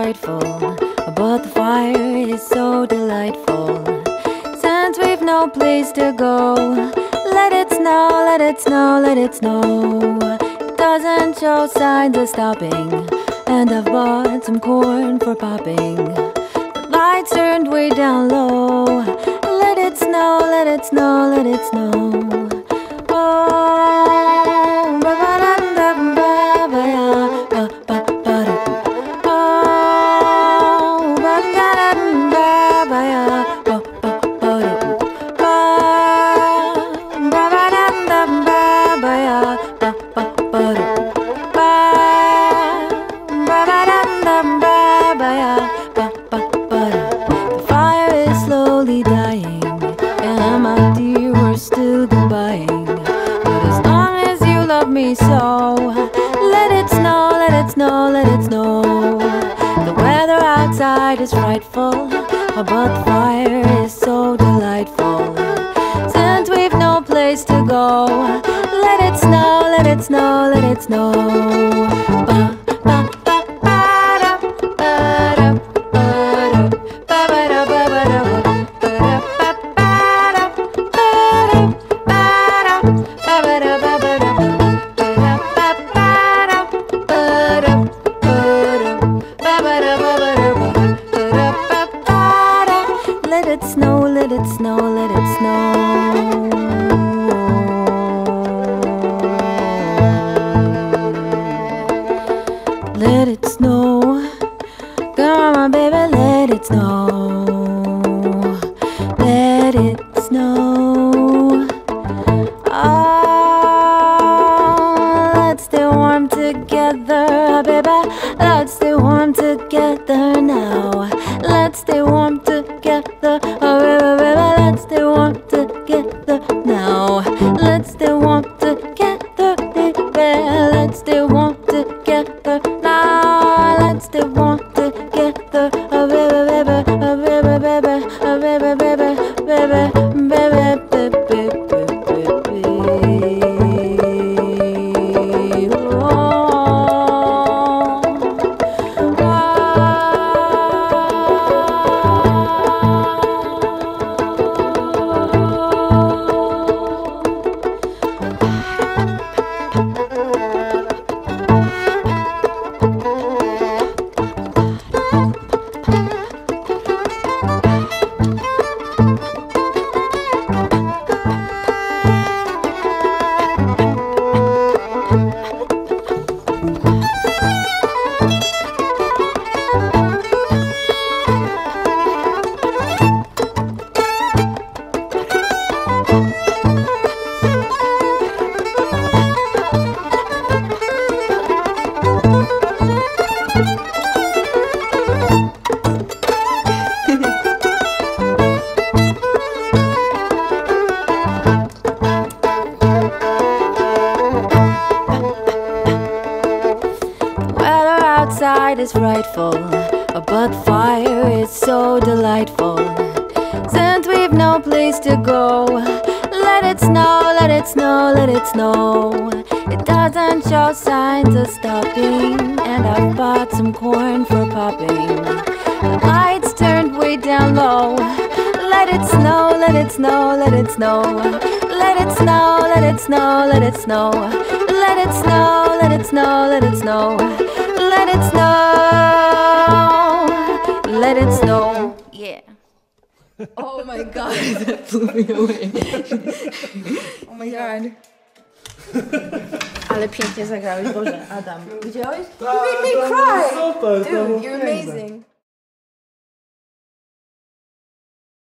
frightful, but the fire is so delightful. Since we've no place to go, let it snow, let it snow, let it snow. It doesn't show signs of stopping, and I've bought some corn for popping. The lights turned way down low. Let it snow, let it snow, let it snow. Oh, the fire is slowly dying, and my dear, we're still goodbying. But as long as you love me so, let it snow, let it snow, let it snow. The weather outside is frightful, but the fire is so delightful. Since we've no place to go, let it snow, let it snow, let it snow. Let it snow, let it snow, let it snow. Let it snow. Come on, baby, let it snow. Let it snow. Oh, let's stay warm together, baby. Let's stay warm together now. Let's stay warm together, oh baby, baby. Let's stay warm together now. Let's stay warm together, baby. Let's stay warm together now. Let's stay warm together, oh baby, baby, oh baby, baby, oh baby, baby, baby, baby, baby, baby. Outside is frightful, but fire is so delightful. Since we've no place to go, let it snow, let it snow, let it snow. It doesn't show signs of stopping, and I've bought some corn for popping. The lights turned way down low. Let it snow, let it snow, let it snow. Let it snow, let it snow, let it snow. Let it snow, let it snow, let it snow. Let it snow, let it snow. Yeah. Oh my god, that blew me away. Oh my god. Ale pięknie zagrałeś, Boże, Adam. Widziałeś? You made me cry! Dude, you're amazing.